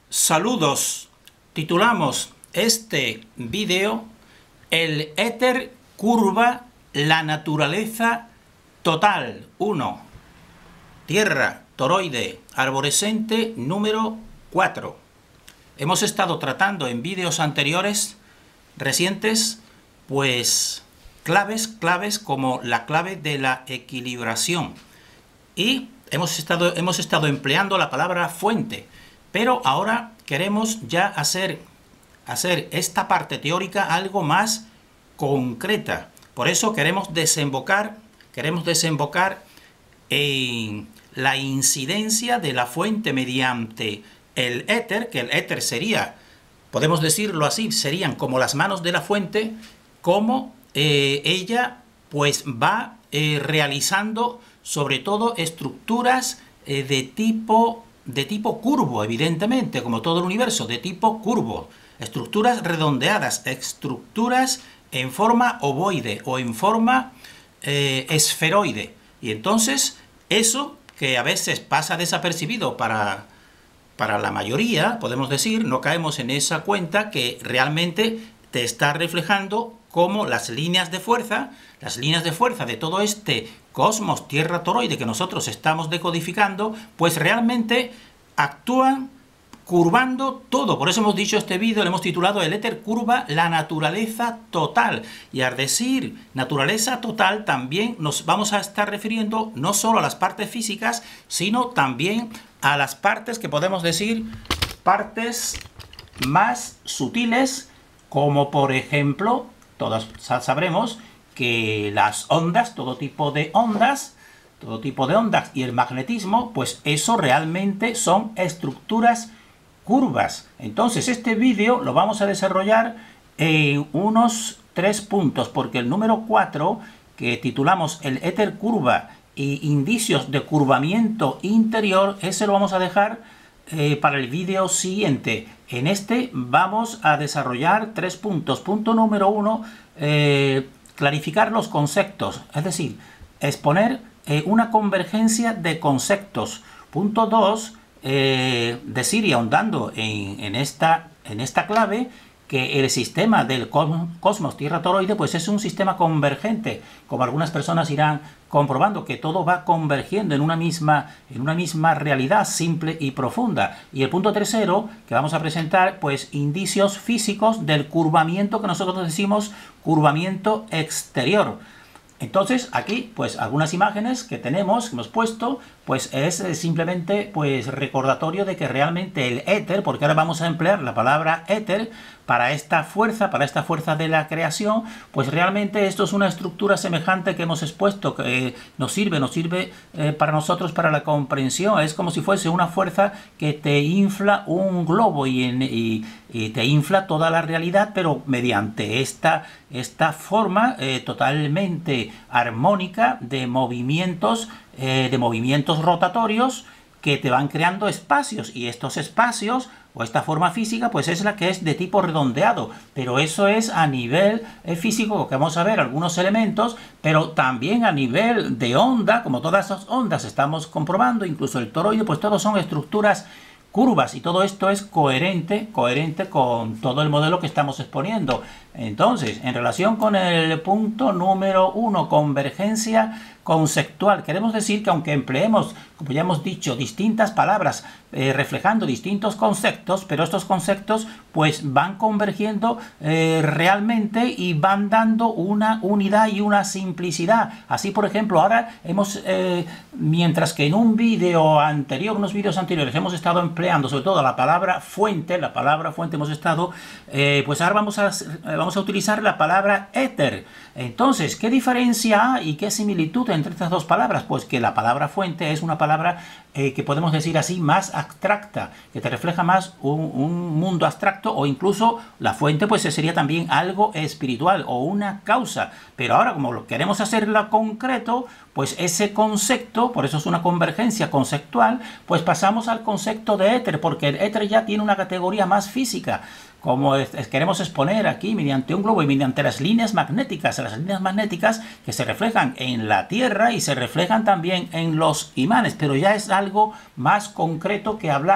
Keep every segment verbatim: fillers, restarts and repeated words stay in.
Saludos. Titulamos este vídeo El éter curva la naturaleza total. uno. Tierra toroide arborescente número cuatro. Hemos estado tratando en vídeos anteriores, recientes, pues claves, claves como la clave de la equilibración. Y hemos estado, hemos estado empleando la palabra fuente. Pero ahora queremos ya hacer, hacer esta parte teórica algo más concreta. Por eso queremos desembocar, queremos desembocar en la incidencia de la fuente mediante el éter, que el éter sería, podemos decirlo así, serían como las manos de la fuente, cómo eh, ella pues va eh, realizando sobre todo estructuras eh, de tipo... de tipo curvo, evidentemente, como todo el universo, de tipo curvo. Estructuras redondeadas, estructuras en forma ovoide o en forma eh, esferoide. Y entonces, eso que a veces pasa desapercibido para, para la mayoría, podemos decir, no caemos en esa cuenta que realmente te está reflejando cómo las líneas de fuerza, las líneas de fuerza de todo este cosmos tierra toroide que nosotros estamos decodificando, pues realmente actúan curvando todo. Por eso hemos dicho este vídeo, le hemos titulado El éter curva la naturaleza total. Y al decir naturaleza total, también nos vamos a estar refiriendo no solo a las partes físicas, sino también a las partes que podemos decir partes más sutiles, como por ejemplo, todos sabremos que las ondas, todo tipo de ondas, todo tipo de ondas y el magnetismo, pues eso realmente son estructuras curvas. Entonces este vídeo lo vamos a desarrollar en unos tres puntos, porque el número cuatro, que titulamos El éter curva y indicios de curvamiento interior, ese lo vamos a dejar eh, para el vídeo siguiente. En este vamos a desarrollar tres puntos. Punto número uno, eh, clarificar los conceptos, es decir, exponer eh, una convergencia de conceptos. Punto dos, eh, decir y ahondando en, en, esta, en esta clave, que el sistema del cosmos tierra toroide pues es un sistema convergente, como algunas personas irán comprobando, que todo va convergiendo en una misma, en una misma realidad simple y profunda. Y el punto tercero, que vamos a presentar, pues indicios físicos del curvamiento que nosotros decimos curvamiento exterior. Entonces aquí pues algunas imágenes que tenemos, que hemos puesto, pues es simplemente pues recordatorio de que realmente el éter, porque ahora vamos a emplear la palabra éter para esta fuerza, para esta fuerza de la creación, pues realmente esto es una estructura semejante que hemos expuesto, que eh, nos sirve, nos sirve eh, para nosotros, para la comprensión. Es como si fuese una fuerza que te infla un globo y, en, y, y te infla toda la realidad, pero mediante esta, esta forma eh, totalmente armónica de movimientos, eh, de movimientos rotatorios que te van creando espacios, y estos espacios o esta forma física pues es la que es de tipo redondeado, pero eso es a nivel eh, físico, que vamos a ver algunos elementos, pero también a nivel de onda, como todas esas ondas estamos comprobando, incluso el toroide, pues todos son estructuras curvas, y todo esto es coherente, coherente con todo el modelo que estamos exponiendo. Entonces, en relación con el punto número uno, convergencia conceptual, queremos decir que aunque empleemos, como ya hemos dicho, distintas palabras eh, reflejando distintos conceptos, pero estos conceptos pues van convergiendo eh, realmente y van dando una unidad y una simplicidad. Así, por ejemplo, ahora hemos, eh, mientras que en un vídeo anterior, unos vídeos anteriores, hemos estado empleando sobre todo la palabra fuente, la palabra fuente hemos estado, eh, pues ahora vamos a, vamos a utilizar la palabra éter. Entonces, ¿qué diferencia hay y qué similitud entre estas dos palabras? Pues que la palabra fuente es una palabra eh, que podemos decir así más abstracta, que te refleja más un, un mundo abstracto, o incluso la fuente pues sería también algo espiritual o una causa. Pero ahora, como lo queremos hacerlo concreto, pues ese concepto, por eso es una convergencia conceptual, pues pasamos al concepto de éter, porque el éter ya tiene una categoría más física. como es, es, queremos exponer aquí mediante un globo y mediante las líneas magnéticas, las líneas magnéticas que se reflejan en la Tierra y se reflejan también en los imanes, pero ya es algo más concreto que hablar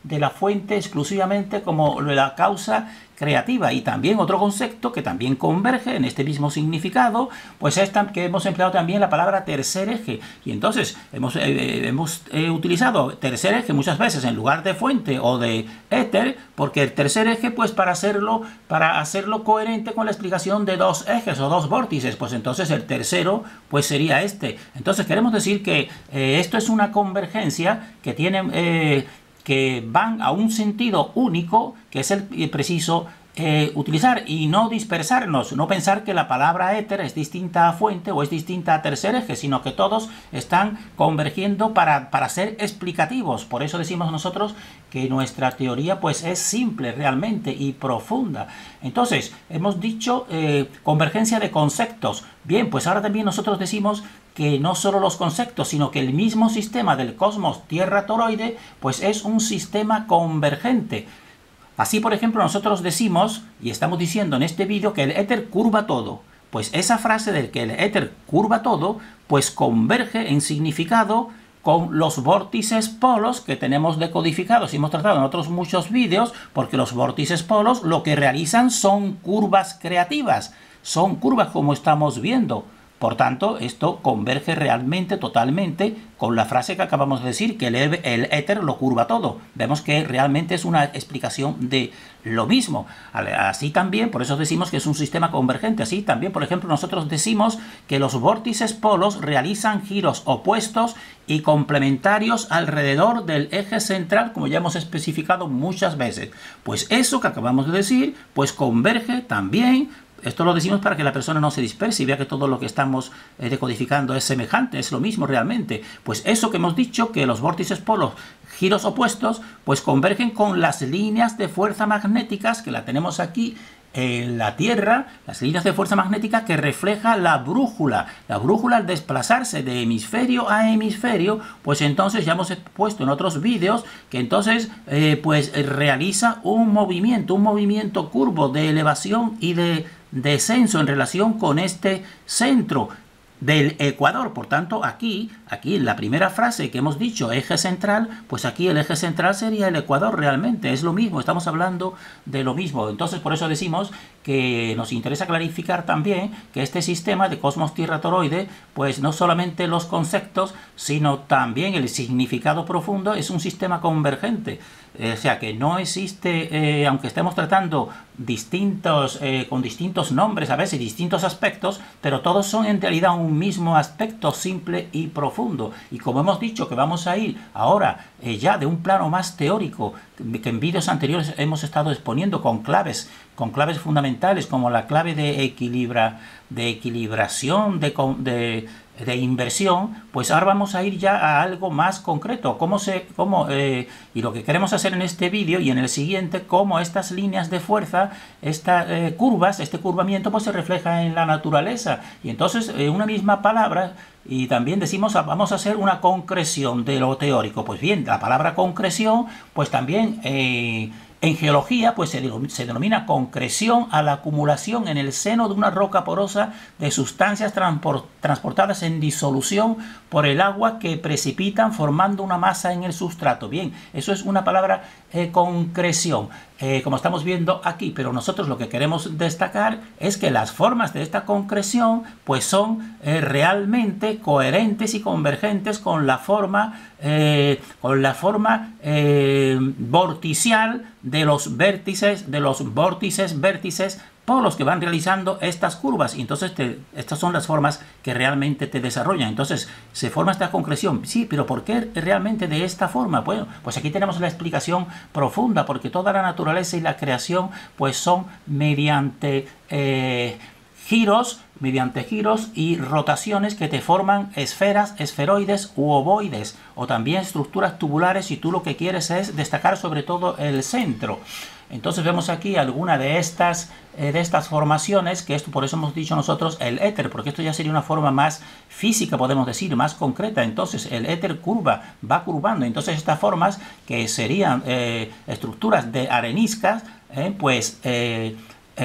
de la fuente exclusivamente como la causa creativa. Y también otro concepto que también converge en este mismo significado, pues es que hemos empleado también la palabra tercer eje. Y entonces hemos, eh, hemos eh, utilizado tercer eje muchas veces en lugar de fuente o de éter, porque el tercer eje, pues para hacerlo, para hacerlo coherente con la explicación de dos ejes o dos vórtices, pues entonces el tercero pues sería este. Entonces queremos decir que eh, esto es una convergencia que tiene... Eh, que van a un sentido único, que es el preciso eh, utilizar, y no dispersarnos, no pensar que la palabra éter es distinta a fuente o es distinta a tercer eje, sino que todos están convergiendo para, para ser explicativos. Por eso decimos nosotros que nuestra teoría pues es simple realmente y profunda. Entonces, hemos dicho eh, convergencia de conceptos. Bien, pues ahora también nosotros decimos que no solo los conceptos, sino que el mismo sistema del cosmos Tierra-toroide, pues es un sistema convergente. Así, por ejemplo, nosotros decimos, y estamos diciendo en este vídeo, que el éter curva todo. Pues esa frase de que el éter curva todo, pues converge en significado con los vórtices polos que tenemos decodificados y hemos tratado en otros muchos vídeos, porque los vórtices polos lo que realizan son curvas creativas, son curvas como estamos viendo. Por tanto, esto converge realmente, totalmente, con la frase que acabamos de decir, que el, el éter lo curva todo. Vemos que realmente es una explicación de lo mismo. Así también, por eso decimos que es un sistema convergente. Así también, por ejemplo, nosotros decimos que los vórtices polos realizan giros opuestos y complementarios alrededor del eje central, como ya hemos especificado muchas veces. Pues eso que acabamos de decir, pues converge también. Esto lo decimos para que la persona no se disperse y vea que todo lo que estamos eh, decodificando es semejante, es lo mismo realmente. Pues eso que hemos dicho, que los vórtices polos, giros opuestos, pues convergen con las líneas de fuerza magnéticas, que la tenemos aquí en la Tierra, las líneas de fuerza magnética que refleja la brújula. La brújula, al desplazarse de hemisferio a hemisferio, pues entonces ya hemos puesto en otros vídeos que entonces eh, pues realiza un movimiento, un movimiento curvo de elevación y de descenso en relación con este centro del ecuador. Por tanto, aquí, aquí en la primera frase que hemos dicho, eje central, pues aquí el eje central sería el ecuador realmente, es lo mismo, estamos hablando de lo mismo. Entonces, por eso decimos que nos interesa clarificar también que este sistema de cosmos Tierra-toroide, pues no solamente los conceptos, sino también el significado profundo, es un sistema convergente. Eh, o sea que no existe, eh, aunque estemos tratando distintos, eh, con distintos nombres a veces, distintos aspectos, pero todos son en realidad un mismo aspecto simple y profundo. Y como hemos dicho que vamos a ir ahora eh, ya de un plano más teórico, que en vídeos anteriores hemos estado exponiendo con claves, con claves fundamentales como la clave de, equilibra, de equilibración, de, de de inversión, pues ahora vamos a ir ya a algo más concreto, cómo se, cómo, eh, y lo que queremos hacer en este vídeo y en el siguiente, cómo estas líneas de fuerza, estas eh, curvas, este curvamiento, pues se refleja en la naturaleza. Y entonces, eh, una misma palabra, y también decimos, vamos a hacer una concreción de lo teórico. Pues bien, la palabra concreción, pues también... Eh, En geología, pues se, se denomina concreción a la acumulación en el seno de una roca porosa de sustancias transport, transportadas en disolución por el agua que precipitan formando una masa en el sustrato. Bien, eso es una palabra eh, concreción, eh, como estamos viendo aquí, pero nosotros lo que queremos destacar es que las formas de esta concreción pues son eh, realmente coherentes y convergentes con la forma, eh, con la forma eh, vorticial de los vértices, de los vórtices, vértices, polos que van realizando estas curvas. Y entonces te, estas son las formas que realmente te desarrollan. Entonces se forma esta concreción. Sí, pero ¿por qué realmente de esta forma? Bueno, pues aquí tenemos la explicación profunda, porque toda la naturaleza y la creación pues son mediante eh, giros, mediante giros y rotaciones que te forman esferas, esferoides u ovoides, o también estructuras tubulares si tú lo que quieres es destacar sobre todo el centro. Entonces vemos aquí alguna de estas, eh, de estas formaciones, que esto por eso hemos dicho nosotros el éter, porque esto ya sería una forma más física, podemos decir, más concreta. Entonces el éter curva, va curvando. Entonces estas formas, que serían eh, estructuras de areniscas, eh, pues... Eh,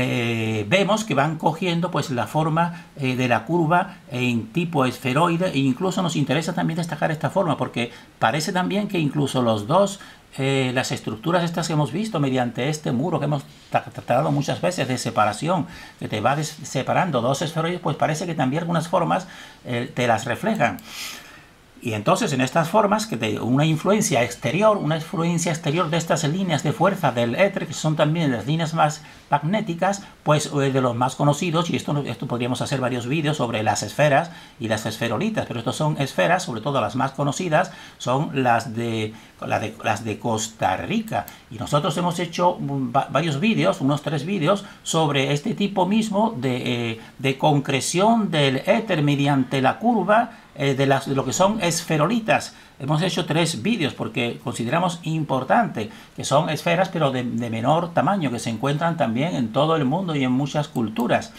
Eh, vemos que van cogiendo pues la forma eh, de la curva en tipo esferoide, e incluso nos interesa también destacar esta forma porque parece también que incluso los dos eh, las estructuras estas que hemos visto mediante este muro que hemos tratado muchas veces de separación, que te va separando dos esferoides, pues parece que también algunas formas eh, te las reflejan. Y entonces en estas formas, que te, una influencia exterior, una influencia exterior de estas líneas de fuerza del éter, que son también las líneas más magnéticas, pues eh, de los más conocidos, y esto, esto podríamos hacer varios vídeos sobre las esferas y las esferolitas, pero estos son esferas, sobre todo las más conocidas, son las de, la de, las de Costa Rica. Y nosotros hemos hecho varios vídeos, unos tres vídeos, sobre este tipo mismo de, eh, de concreción del éter mediante la curva, Eh, de, las, de lo que son esferolitas. Hemos hecho tres vídeos porque consideramos importante que son esferas, pero de, de menor tamaño, que se encuentran también en todo el mundo y en muchas culturas.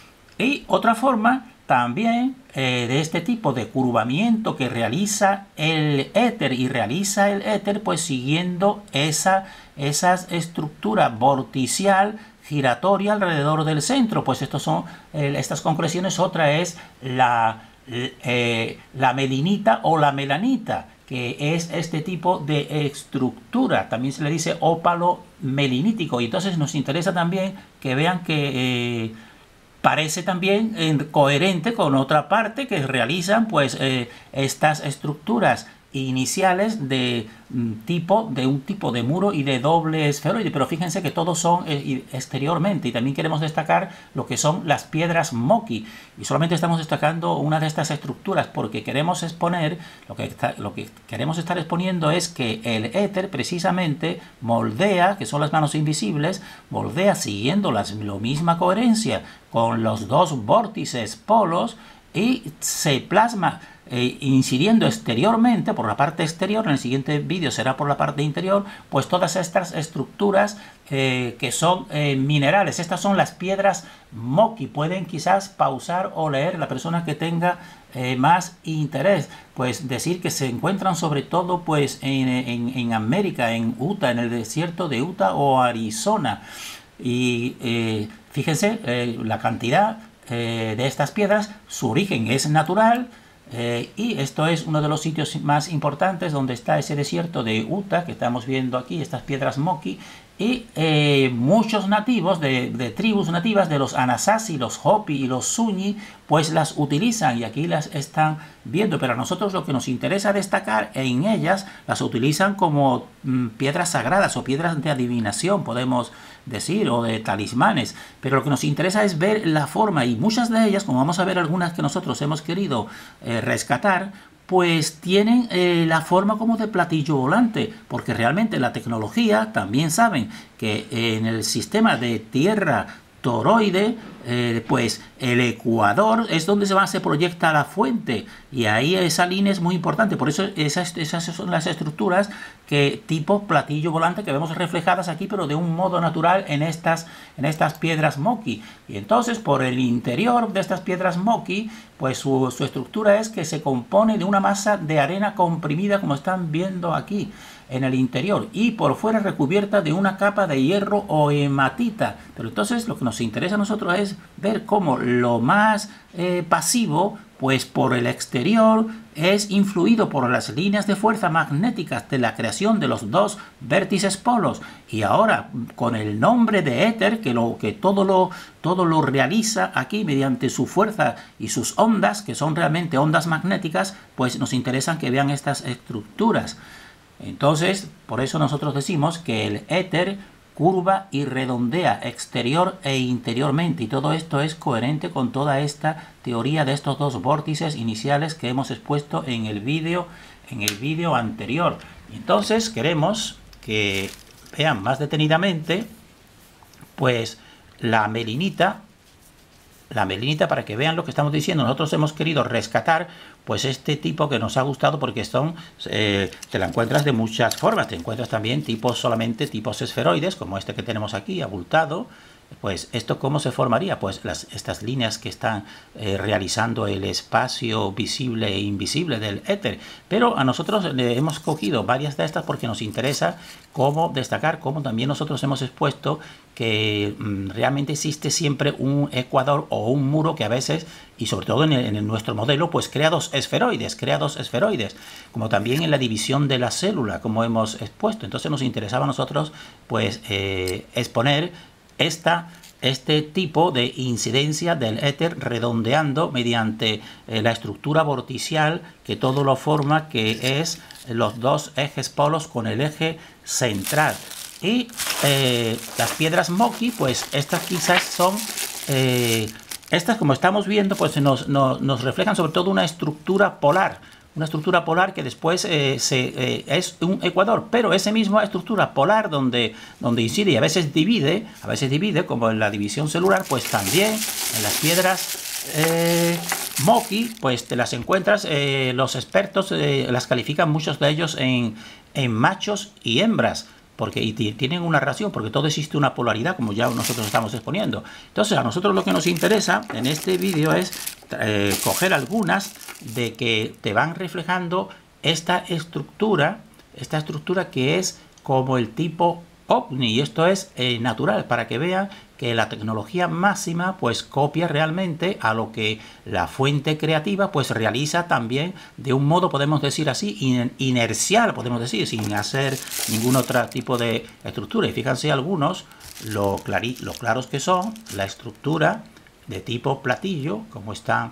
Y otra forma también eh, de este tipo de curvamiento que realiza el éter, y realiza el éter pues siguiendo esa, esa estructura vorticial giratoria alrededor del centro. Pues estos son eh, estas concreciones. Otra es la Eh, la melinita o la melanita, que es este tipo de estructura, también se le dice ópalo melinítico. Y entonces nos interesa también que vean que eh, parece también eh, coherente con otra parte que realizan pues eh, estas estructuras iniciales de tipo de un tipo de muro y de doble esferoide, pero fíjense que todos son eh, exteriormente. Y también queremos destacar lo que son las piedras Moki, y solamente estamos destacando una de estas estructuras porque queremos exponer lo que, está, lo que queremos estar exponiendo es que el éter precisamente moldea, que son las manos invisibles, moldea siguiendo la misma coherencia con los dos vórtices polos, y se plasma eh, incidiendo exteriormente por la parte exterior. En el siguiente vídeo será por la parte interior, pues todas estas estructuras eh, que son eh, minerales. Estas son las piedras Moki. Pueden quizás pausar o leer la persona que tenga eh, más interés, pues decir que se encuentran sobre todo pues en, en, en América, en Utah, en el desierto de Utah o Arizona. Y eh, fíjense eh, la cantidad Eh, de estas piedras. Su origen es natural, eh, y esto es uno de los sitios más importantes donde está ese desierto de Utah que estamos viendo aquí, estas piedras Moki. Y eh, muchos nativos de, de tribus nativas de los Anasazi, los Hopi y los Zuni pues las utilizan, y aquí las están viendo. Pero a nosotros lo que nos interesa destacar en ellas, las utilizan como mm, piedras sagradas o piedras de adivinación, podemos decir, o de talismanes. Pero lo que nos interesa es ver la forma, y muchas de ellas, como vamos a ver algunas que nosotros hemos querido eh, rescatar, pues tienen eh, la forma como de platillo volante, porque realmente la tecnología también saben que eh, en el sistema de tierra toroide, eh, pues el ecuador es donde se, va, se proyecta la fuente, y ahí esa línea es muy importante. Por eso esas, esas son las estructuras que tipo platillo volante que vemos reflejadas aquí, pero de un modo natural en estas, en estas piedras Moki. Y entonces por el interior de estas piedras Moki, pues su, su estructura es que se compone de una masa de arena comprimida, como están viendo aquí en el interior, y por fuera recubierta de una capa de hierro o hematita. Pero entonces lo que nos interesa a nosotros es ver cómo lo más eh, pasivo, pues por el exterior, es influido por las líneas de fuerza magnéticas de la creación de los dos vértices polos. Y ahora con el nombre de éter, que, lo, que todo, lo, todo lo realiza aquí mediante su fuerza y sus ondas, que son realmente ondas magnéticas, pues nos interesan que vean estas estructuras. Entonces, por eso nosotros decimos que el éter curva y redondea exterior e interiormente, y todo esto es coherente con toda esta teoría de estos dos vórtices iniciales que hemos expuesto en el vídeo en el vídeo anterior. Entonces queremos que vean más detenidamente pues la melinita la melinita para que vean lo que estamos diciendo. Nosotros hemos querido rescatar pues este tipo que nos ha gustado, porque son eh, te la encuentras de muchas formas. Te encuentras también tipos solamente tipos esferoides, como este que tenemos aquí abultado, pues esto cómo se formaría, pues las, estas líneas que están eh, realizando el espacio visible e invisible del éter. Pero a nosotros le hemos cogido varias de estas porque nos interesa cómo destacar, cómo también nosotros hemos expuesto que mmm, realmente existe siempre un ecuador o un muro que a veces, y sobre todo en, el, en el, nuestro modelo, pues crea dos esferoides, crea dos esferoides, como también en la división de la célula, como hemos expuesto. Entonces nos interesaba a nosotros pues eh, exponer esta, este tipo de incidencia del éter redondeando mediante eh, la estructura vorticial que todo lo forma, que es los dos ejes polos con el eje central. Y eh, las piedras Moki, pues estas quizás son, eh, estas como estamos viendo, pues nos, nos, nos reflejan sobre todo una estructura polar. Una estructura polar que después eh, se, eh, es un ecuador, pero esa misma estructura polar donde, donde incide y a veces divide, a veces divide, como en la división celular, pues también en las piedras eh, Moki, pues te las encuentras, eh, los expertos eh, las califican muchos de ellos en, en machos y hembras, porque y tienen una relación, porque todo existe una polaridad, como ya nosotros estamos exponiendo. Entonces a nosotros lo que nos interesa en este vídeo es eh, coger algunas de que te van reflejando esta estructura, esta estructura que es como el tipo ovni, y esto es eh, natural, para que vean que la tecnología máxima pues copia realmente a lo que la fuente creativa pues realiza también de un modo, podemos decir así, inercial, podemos decir, sin hacer ningún otro tipo de estructura. Y fíjense algunos lo, clari lo claros que son, la estructura de tipo platillo, como están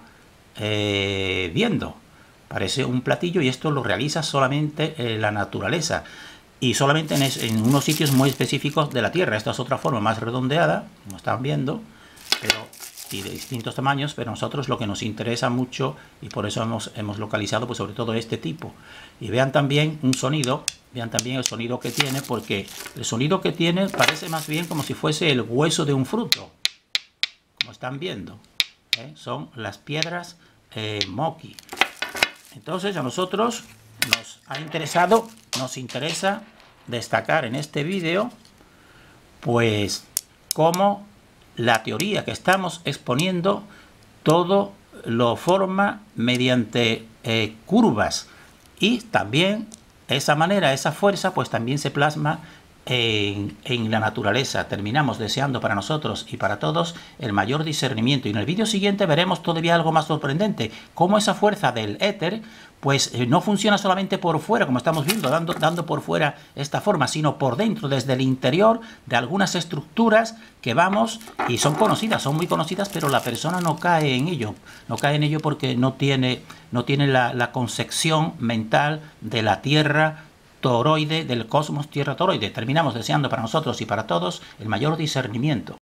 eh, viendo. Parece un platillo y esto lo realiza solamente eh, la naturaleza. Y solamente en, es, en unos sitios muy específicos de la Tierra. Esta es otra forma más redondeada, como están viendo, pero y de distintos tamaños, pero a nosotros lo que nos interesa mucho, y por eso hemos, hemos localizado pues sobre todo este tipo. Y vean también un sonido, vean también el sonido que tiene, porque el sonido que tiene parece más bien como si fuese el hueso de un fruto, como están viendo, ¿eh? Son las piedras eh, Moki. Entonces a nosotros nos ha interesado, nos interesa destacar en este vídeo pues cómo la teoría que estamos exponiendo todo lo forma mediante eh, curvas, y también esa manera, esa fuerza pues también se plasma en, en la naturaleza. Terminamos deseando para nosotros y para todos el mayor discernimiento, y en el vídeo siguiente veremos todavía algo más sorprendente, cómo esa fuerza del éter pues eh, no funciona solamente por fuera, como estamos viendo, dando, dando por fuera esta forma, sino por dentro, desde el interior de algunas estructuras que vamos, y son conocidas, son muy conocidas, pero la persona no cae en ello, no cae en ello porque no tiene, no tiene la, la concepción mental de la Tierra toroide, del cosmos Tierra toroide. Terminamos deseando para nosotros y para todos el mayor discernimiento.